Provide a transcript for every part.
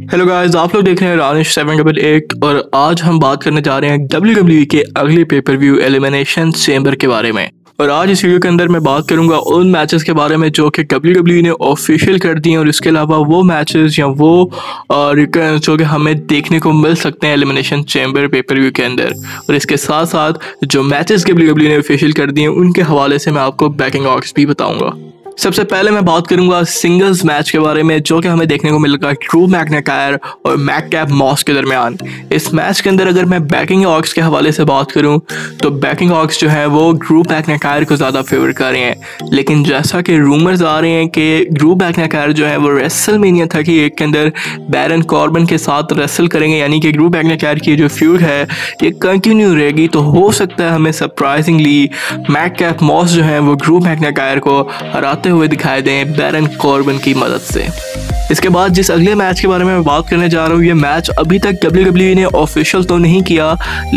Hello guys, आप लोग देख रहे हैं रानिश 788 और आज हम बात करने जा रहे हैं WWE के अगले पेपर व्यू एलिमिनेशन चेंबर के बारे में। और आज इस वीडियो के अंदर मैं बात करूंगा उन मैचेस के बारे में जो कि WWE ने ऑफिशियल कर दिए हैं और इसके अलावा वो मैचेस या वो रिटर्न जो कि हमें देखने को मिल सकते हैं एलिमिनेशन चेंबर पेपर व्यू के अंदर। और इसके साथ साथ जो मैचेस WWE ने ऑफिशियल कर दिए हैं उनके हवाले से मैं आपको बैकिंग ऑड्स भी बताऊंगा। सबसे पहले मैं बात करूंगा सिंगल्स मैच के बारे में जो कि हमें देखने को मिलेगा ड्रू मैकइंटायर और मैककैब मॉस के दरमियान। इस मैच के अंदर अगर मैं बैकिंग ऑड्स के हवाले से बात करूं तो बैकिंग ऑड्स जो है वो ड्रू मैकइंटायर को ज़्यादा फेवर कर रहे हैं, लेकिन जैसा कि रूमर्स आ रहे हैं कि ड्रू मैकइंटायर जो है वो रेसलमेनिया 38 के अंदर बैरन कॉर्बन के साथ रेसल करेंगे, यानी कि ड्रू मैकइंटायर की जो फ्यूड है ये कंटिन्यू रहेगी। तो हो सकता है हमें सरप्राइजिंगली मैककैब मॉस जो है वो ड्रू मैकइंटायर को हराते हुए दिखाई दें बैरन कॉर्बन की मदद से। इसके बाद जिस अगले मैच के बारे में मैं बात करने जा रहा हूँ, ये मैच अभी तक WWE ने ऑफिशियल तो नहीं किया,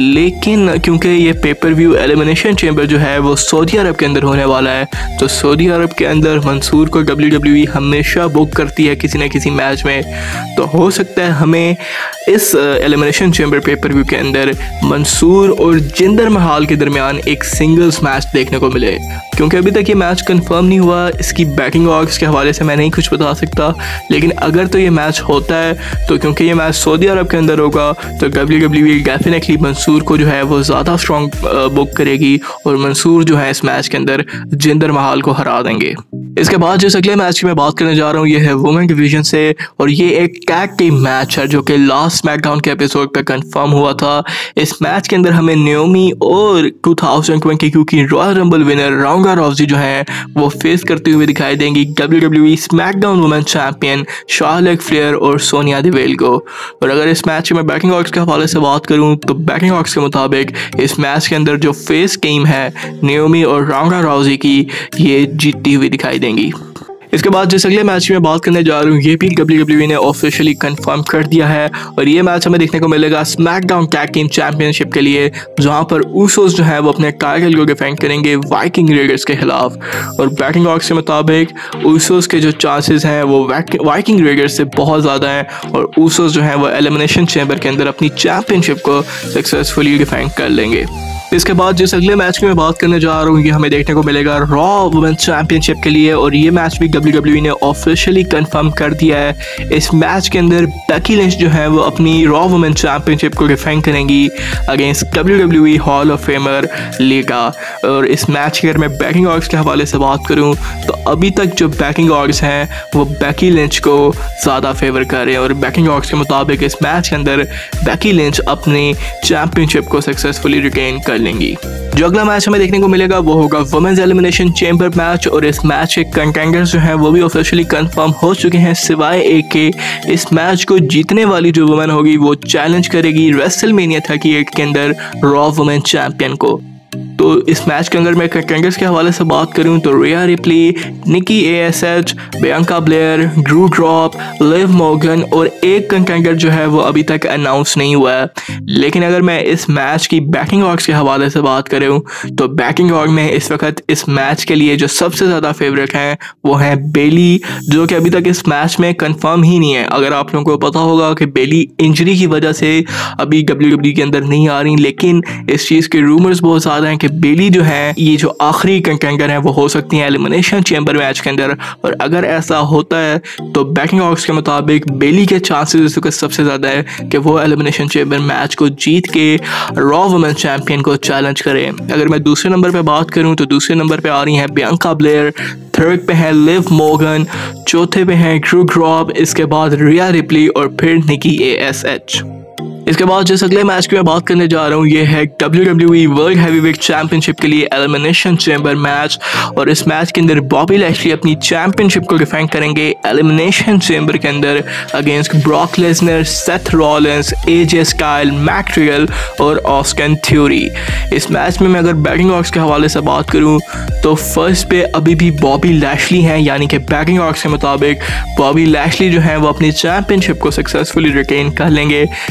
लेकिन क्योंकि ये पेपर व्यू एलिमिनेशन चेंबर जो है वो सऊदी अरब के अंदर होने वाला है, तो सऊदी अरब के अंदर मंसूर को WWE हमेशा बुक करती है किसी न किसी मैच में। तो हो सकता है हमें इस एलिमिनेशन चेंबर पेपर व्यू के अंदर मंसूर और जिंदर महाल के दरमियान एक सिंगल्स मैच देखने को मिले। क्योंकि अभी तक ये मैच कंफर्म नहीं हुआ, इसकी बैकिंग ऑड्स के हवाले से मैं नहीं कुछ बता सकता, लेकिन अगर तो ये मैच होता है तो क्योंकि ये मैच सऊदी अरब के अंदर होगा तो WWE डेफिनेटली मंसूर को जो है वो ज़्यादा स्ट्रॉन्ग बुक करेगी और मंसूर जो है इस मैच के अंदर जिंदर महाल को हरा देंगे। इसके बाद जिस अगले मैच की मैं बात करने जा रहा हूँ ये है वुमेन डिवीजन से, और ये एक टैग टीम मैच है जो कि लास्ट स्मैकडाउन के एपिसोड पे कंफर्म हुआ था। इस मैच के अंदर हमें नाओमी और 2022 की Royal Rumble winner Ronda Rousey जो है वो फेस करते हुए दिखाई देंगी WWE SmackDown women champion Charlotte Flair और सोनिया देवेल को। और अगर इस मैच में बैकिंग ऑड्स के हवाले से बात करूं तो बैकिंग ऑड्स के मुताबिक इस मैच के अंदर जो फेस टीम है नाओमी और राउंडा राउजी की ये जीतती हुई दिखाई देंगी। इसके बाद जिस अगले मैच में बात करने जा रहा हूँ ये भी WWE ने ऑफिशियली कंफर्म कर दिया है, और ये मैच हमें देखने को मिलेगा स्मैकडाउन टैग टीम चैंपियनशिप के लिए, जहां पर ऊसोस जो है वो अपने टाइटल को डिफेंड करेंगे वाइकिंग रेडर्स के खिलाफ। और बैकिंग ऑड्स के मुताबिक ऊसोस के जो चांसेस हैं वो वाइकिंग रेडर्स से बहुत ज़्यादा हैं और ऊसोस जो है वो एलिमिनेशन चैम्बर के अंदर अपनी चैंपियनशिप को सक्सेसफुली डिफेंड कर लेंगे। इसके बाद जिस अगले मैच की मैं बात करने जा रहा हूँ ये हमें देखने को मिलेगा रॉ वुमेन चैंपियनशिप के लिए, और ये मैच भी WWE ने ऑफिशियली कंफर्म कर दिया है। इस मैच के अंदर बेकी लिंच जो है वो अपनी रॉ वुमेन चैंपियनशिप को डिफेंड करेंगी against WWE hall of famer Lita. और इस मैच की अगर मैं बैकिंग ऑड्स के हवाले से बात करूँ तो अभी तक जो बैकिंग ऑड्स हैं वो बेकी लिंच को ज़्यादा फेवर कर रहे हैं, और बैकिंग ऑड्स के मुताबिक इस मैच के अंदर बेकी लिंच अपनी चैंपियनशिप को सक्सेसफुली रिटेन कर लेंगी। जो अगला मैच हमें देखने को मिलेगा वो होगा वुमेन्स एलिमिनेशन चैंबर मैच, और इस मैच के कंटेंडर्स जो हैं वो भी ऑफिशियली कंफर्म हो चुके हैं सिवाय एक के। इस मैच को जीतने वाली जो वुमेन होगी वो चैलेंज करेगी रेसलमेनिया 38 के अंदर रॉ वुमेन चैंपियन को। तो इस मैच के अंदर मैं कंटेंडर्स के हवाले से बात करूं तो Rhea Ripley, Nikki ASH, Bianca Belair, Doudrop, Liv Morgan और एक कंटेंडर जो है वो अभी तक अनाउंस नहीं हुआ है। लेकिन अगर मैं इस मैच की बैकिंग ऑड्स के हवाले से बात करूं तो बैकिंग ऑड में इस वक्त इस मैच के लिए जो सबसे ज़्यादा फेवरेट हैं वो हैं बेली, जो कि अभी तक इस मैच में कंफर्म ही नहीं है। अगर आप लोगों को पता होगा कि बेली इंजरी की वजह से अभी WWE के अंदर नहीं आ रही, लेकिन इस चीज़ के रूमर्स बहुत ज़्यादा हैं कि बेली जो है ये जो आखिरी कंटेंडर है वो हो सकती है एलिमिनेशन चैम्बर मैच के अंदर। और अगर ऐसा होता है तो बैकिंग ऑड्स के मुताबिक बेली के चांसेस सबसे ज़्यादा है कि वो एलिमिनेशन चैम्बर मैच को जीत के रॉ वुमेन चैंपियन को चैलेंज करें। अगर मैं दूसरे नंबर पे बात करूं तो दूसरे नंबर पे आ रही है बियांका ब्लेयर, थर्ड पे है लिव मॉर्गन, चौथे पे है ड्रू ड्रॉप, इसके बाद रिया रिप्ली और फिर निकी ASH। इसके बाद जिस अगले मैच की मैं बात करने जा रहा हूँ ये है WWE वर्ल्ड हैवीवेट चैंपियनशिप के लिए एलिमिनेशन चैम्बर मैच, और इस मैच के अंदर बॉबी लैशली अपनी चैंपियनशिप को डिफेंड करेंगे एलिमिनेशन चैम्बर के अंदर against Brock Lesnar, Seth Rollins, AJ Styles, Matt रियल और ऑस्टिन थ्योरी। इस मैच में मैं अगर बैकिंग ऑड्स के हवाले से बात करूँ तो फर्स्ट पे अभी भी बॉबी लैशली हैं, यानी कि बैकिंग ऑड्स के मुताबिक बॉबी लैशली जो है वो अपनी चैंपियनशिप को सक्सेसफुली रिटेन कर लेंगे। सेकंड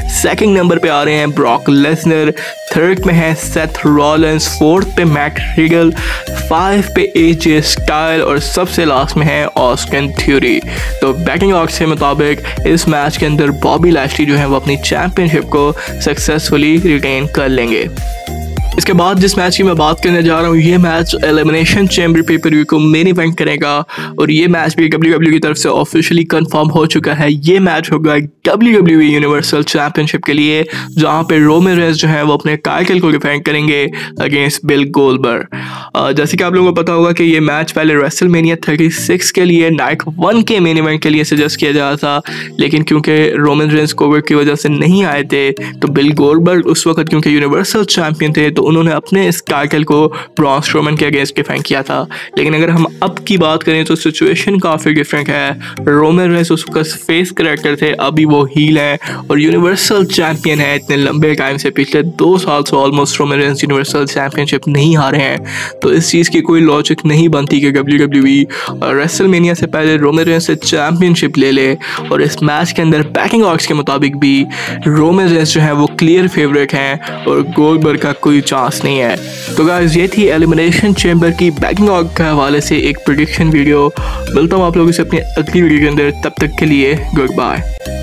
सेकंड नंबर पे आ रहे हैं ब्रॉक लेसनर, थर्ड में है सेथ रॉलिंस, फोर्थ पे मैट रिगल, 5 पे एजे स्टाइल और सबसे लास्ट में है ऑस्टिन थ्योरी। तो बैटिंग ऑक्स के मुताबिक इस मैच के अंदर बॉबी लैशली जो है वो अपनी चैंपियनशिप को सक्सेसफुली रिटेन कर लेंगे। इसके बाद जिस मैच की मैं बात करने जा रहा हूँ, ये match elimination chamber pay per view को मेन इवेंट करेगा और ये मैच भी WWE की तरफ से ऑफिशियली कंफर्म हो चुका है। ये मैच होगा WWE यूनिवर्सल चैंपियनशिप के लिए, जहाँ पे रोमन रेंस जो है वो अपने टाइटल को डिफेंड करेंगे अगेंस्ट बिल गोल्डबर्ग। जैसे कि आप लोगों को पता होगा कि ये मैच पहले रेसलमेनिया 36 के लिए नाइट 1 के मेन इवेंट के लिए सजेस्ट किया जा रहा था, लेकिन क्योंकि रोमन रेंस कोविड की वजह से नहीं आए थे तो बिल गोल्डबर्ग उस वक्त क्योंकि यूनिवर्सल चैंपियन थे तो उन्होंने अपने इस टाइटल को ब्रॉन स्ट्रोमन के अगेंस्ट डिफेंड किया था। लेकिन अगर हम अब की बात करें तो सिचुएशन काफ़ी डिफरेंट है। रोमन रेंस उस वक्त फेस कैरेक्टर थे, अभी वो हील हैं और यूनिवर्सल चैंपियन है। इतने लंबे टाइम से, पिछले 2 साल से almost Roman Reigns universal championship नहीं हारे हैं, तो इस चीज़ की कोई लॉजिक नहीं बनती कि WWE रेसलमेनिया से पहले रोमन रेंस से चैंपियनशिप ले ले। और इस मैच के अंदर बैटिंग ऑक्स के मुताबिक भी रोमन रेंस जो है वो क्लियर फेवरेट हैं और गोल्डबर्ग का कोई चांस नहीं है। तो गाइस ये थी एलिमिनेशन चैम्बर की बैटिंग ऑर्डर के हवाले से एक प्रेडिक्शन वीडियो। मिलता हूँ आप लोगों से अपनी अगली वीडियो के अंदर, तब तक के लिए गुड बाय।